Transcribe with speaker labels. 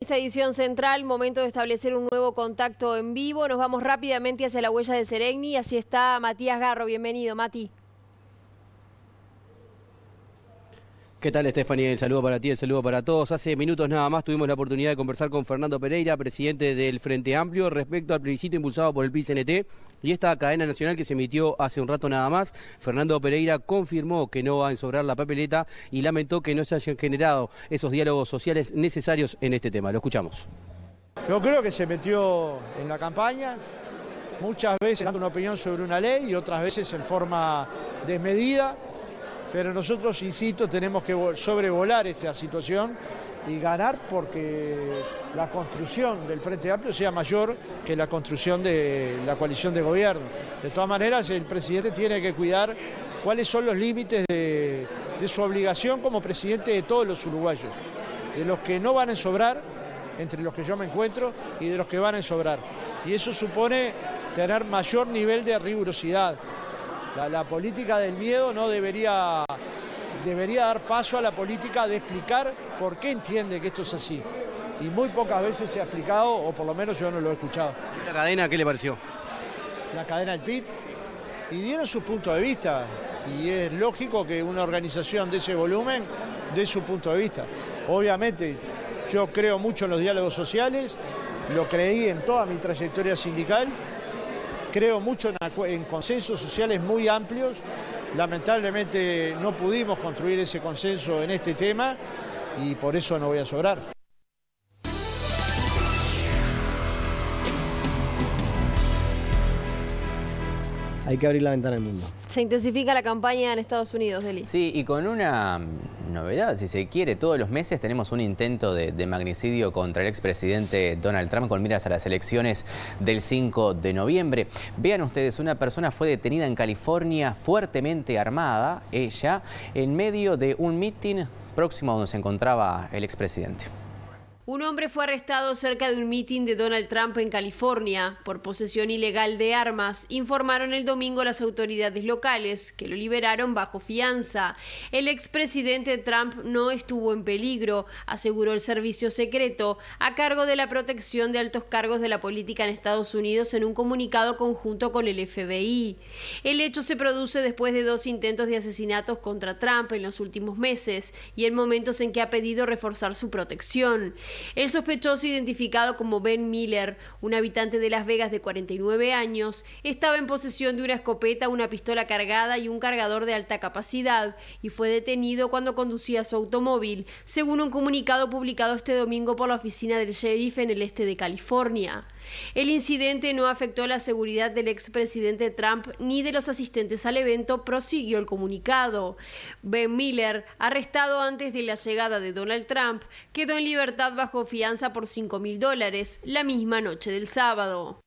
Speaker 1: Esta edición central, momento de establecer un nuevo contacto en vivo. Nos vamos rápidamente hacia la huella de Seregni. Así está Matías Garro. Bienvenido, Mati.
Speaker 2: ¿Qué tal, Estefanía? El saludo para ti, el saludo para todos. Hace minutos nada más tuvimos la oportunidad de conversar con Fernando Pereira, presidente del Frente Amplio, respecto al plebiscito impulsado por el PIT-CNT y esta cadena nacional que se emitió hace un rato nada más. Fernando Pereira confirmó que no va a ensobrar la papeleta y lamentó que no se hayan generado esos diálogos sociales necesarios en este tema. Lo escuchamos.
Speaker 3: Yo creo que se metió en la campaña, muchas veces dando una opinión sobre una ley y otras veces en forma desmedida. Pero nosotros, insisto, tenemos que sobrevolar esta situación y ganar porque la construcción del Frente Amplio sea mayor que la construcción de la coalición de gobierno. De todas maneras, el presidente tiene que cuidar cuáles son los límites de su obligación como presidente de todos los uruguayos, de los que no van a ensobrar, entre los que yo me encuentro, y de los que van a ensobrar. Y eso supone tener mayor nivel de rigurosidad. La política del miedo no debería dar paso a la política de explicar por qué entiende que esto es así. Y muy pocas veces se ha explicado, o por lo menos yo no lo he escuchado.
Speaker 2: ¿La cadena qué le pareció?
Speaker 3: La cadena del PIT, y dieron su punto de vista. Y es lógico que una organización de ese volumen dé su punto de vista. Obviamente, yo creo mucho en los diálogos sociales, lo creí en toda mi trayectoria sindical. Creo mucho en consensos sociales muy amplios. Lamentablemente no pudimos construir ese consenso en este tema y por eso no voy a sobrar.
Speaker 4: Hay que abrir la ventana al mundo.
Speaker 1: Se intensifica la campaña en Estados Unidos, Deli.
Speaker 5: Sí, y con una novedad, si se quiere. Todos los meses tenemos un intento de magnicidio contra el expresidente Donald Trump con miras a las elecciones del 5 de noviembre. Vean ustedes, una persona fue detenida en California fuertemente armada, ella, en medio de un mitin próximo a donde se encontraba el expresidente.
Speaker 1: Un hombre fue arrestado cerca de un mitin de Donald Trump en California por posesión ilegal de armas, informaron el domingo las autoridades locales, que lo liberaron bajo fianza. El expresidente Trump no estuvo en peligro, aseguró el servicio secreto, a cargo de la protección de altos cargos de la política en Estados Unidos en un comunicado conjunto con el FBI. El hecho se produce después de 2 intentos de asesinatos contra Trump en los últimos meses y en momentos en que ha pedido reforzar su protección. El sospechoso, identificado como Ben Miller, un habitante de Las Vegas de 49 años, estaba en posesión de una escopeta, una pistola cargada y un cargador de alta capacidad, y fue detenido cuando conducía su automóvil, según un comunicado publicado este domingo por la oficina del sheriff en el este de California. El incidente no afectó la seguridad del expresidente Trump ni de los asistentes al evento, prosiguió el comunicado. Ben Miller, arrestado antes de la llegada de Donald Trump, quedó en libertad bajo fianza por $5.000 la misma noche del sábado.